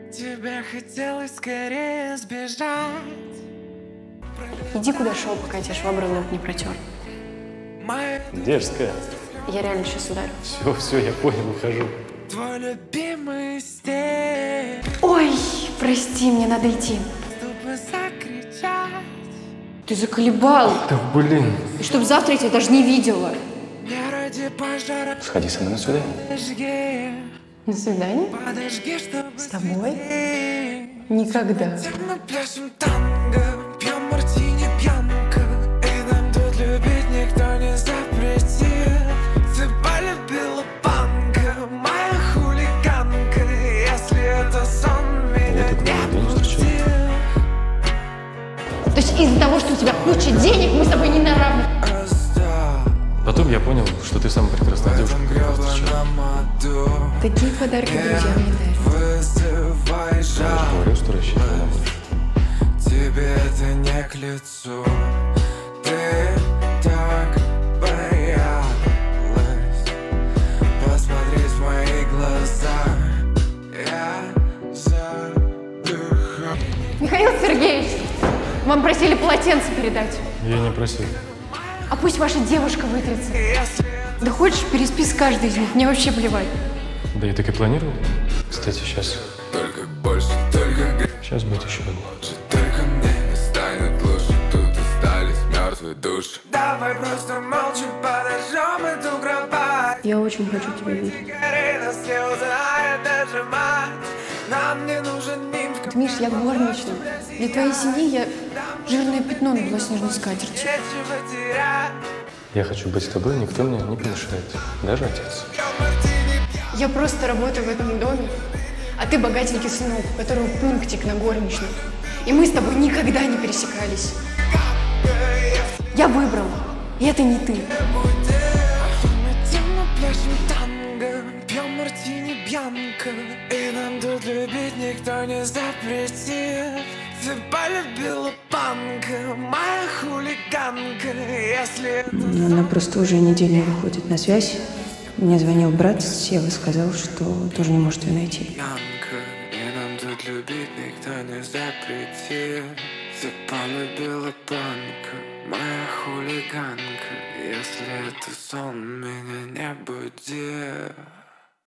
Тебе хотелось скорее сбежать. Иди куда шел, пока я тебе шваброй лоб не протер. Дерзкая. Я реально сейчас ударю. Все, я понял, ухожу. Твой любимый стиль. Ой, прости, мне надо идти. Чтобы закричать. Ты заколебал. Да блин. И чтоб завтра я тебя даже не видела. Не ради пожара. Сходи со мной на свидание. Подожги. На свидание? Подожги, чтобы С тобой? свести. Никогда. Мы пляшем танго, пьем мартини пьянка. И нам тут любить никто не запретит. Ты полюбила панка, моя хулиганка. Если это сон, меня не будет. То есть из-за того, что у тебя куча денег, мы с тобой не на равных. Потом я понял, что ты самая прекрасная девушка, которую я встречал. Такие подарки друзьям не дарят. Я же говорю, что рассчитывал на больше. Тебе это не к лицу. Ты так боялась посмотреть в мои глаза. Я задыхаюсь. Михаил Сергеевич, вам просили полотенце передать. Я не просил. А пусть ваша девушка вытрется. Да хочешь, переспи с каждой из них, мне вообще плевать. Да я так и планировал. Кстати, сейчас Только больше, только будет еще одна. только мне не станет лучше. Тут остались мертвые души. Давай просто молча подожжем эту кровать. Я очень хочу тебя видеть. Скорее нас не узнает даже мать. Нам не нужен нимф. Миш, я горничная. Для твоей семьи я жирное пятно на белоснежной скатерти. Нечего терять. Я хочу быть с тобой, никто мне не помешает. Даже отец. Я просто работаю в этом доме, а ты богатенький сынок, у которого пунктик на горничную. И мы с тобой никогда не пересекались. Я выбрала, и это не ты. Мы темно пляшем танго, пьем мартини бьянка. И нам тут любить никто не запретит. Ты полюбила панка, моя хулиганка. Если это Она просто уже неделю не выходит на связь. Мне звонил брат Сева, сказал, что тоже не может ее найти. пьянка, и нам тут любить никто не запретит. Ты полюбила панка, моя хулиганка. Если это сон, меня не буди.